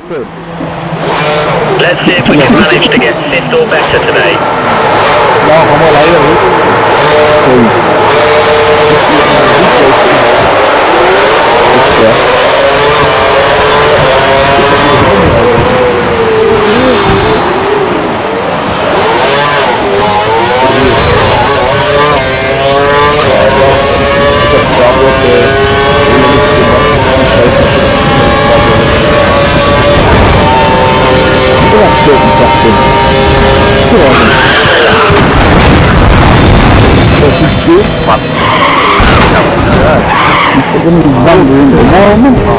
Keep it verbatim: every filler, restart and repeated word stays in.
good. Let's see if we can manage to get fifth or better today. No, vamos al aire, güey. Good.